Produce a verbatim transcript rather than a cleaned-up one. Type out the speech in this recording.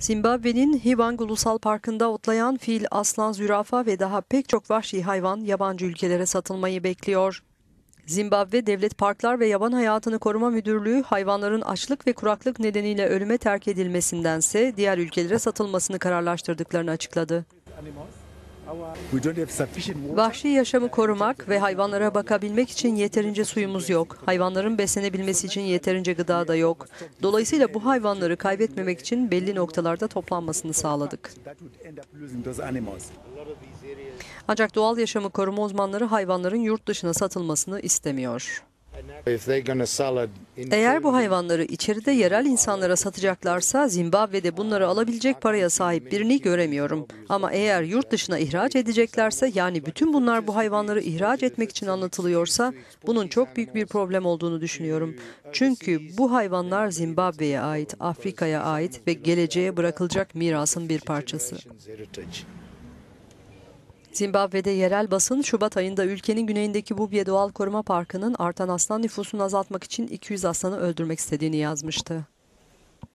Zimbabwe'nin Hivang Ulusal Parkı'nda otlayan fil, aslan, zürafa ve daha pek çok vahşi hayvan yabancı ülkelere satılmayı bekliyor. Zimbabwe Devlet Parklar ve Yaban Hayatını Koruma Müdürlüğü hayvanların açlık ve kuraklık nedeniyle ölüme terk edilmesindense diğer ülkelere satılmasını kararlaştırdıklarını açıkladı. Vahşi yaşamı korumak ve hayvanlara bakabilmek için yeterince suyumuz yok. Hayvanların beslenebilmesi için yeterince gıda da yok. Dolayısıyla bu hayvanları kaybetmemek için belli noktalarda toplanmasını sağladık. Ancak doğal yaşamı koruma uzmanları hayvanların yurt dışına satılmasını istemiyor. Eğer bu hayvanları içeride yerel insanlara satacaklarsa Zimbabwe'de bunları alabilecek paraya sahip birini göremiyorum. Ama eğer yurt dışına ihraç edeceklerse, yani bütün bunlar bu hayvanları ihraç etmek için anlatılıyorsa bunun çok büyük bir problem olduğunu düşünüyorum. Çünkü bu hayvanlar Zimbabwe'ye ait, Afrika'ya ait ve geleceğe bırakılacak mirasın bir parçası. Zimbabwe'de yerel basın Şubat ayında ülkenin güneyindeki Bubiye Doğal Koruma Parkı'nın artan aslan nüfusunu azaltmak için iki yüz aslanı öldürmek istediğini yazmıştı.